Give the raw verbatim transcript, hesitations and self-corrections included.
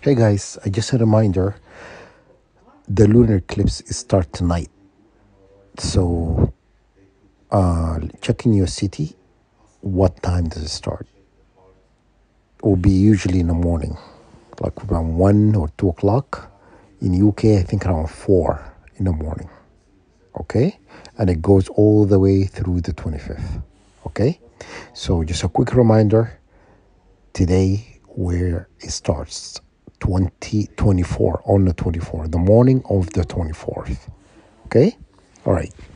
Hey guys, uh, just a reminder, the lunar eclipse is start tonight. So uh, check in your city. What time does it start? It will be usually in the morning, like around one or two o'clock. In U K, I think around four in the morning. Okay, and it goes all the way through the twenty-fifth. Okay, so just a quick reminder today where it starts twenty twenty-four on the twenty-fourth, the morning of the twenty-fourth. Okay, all right.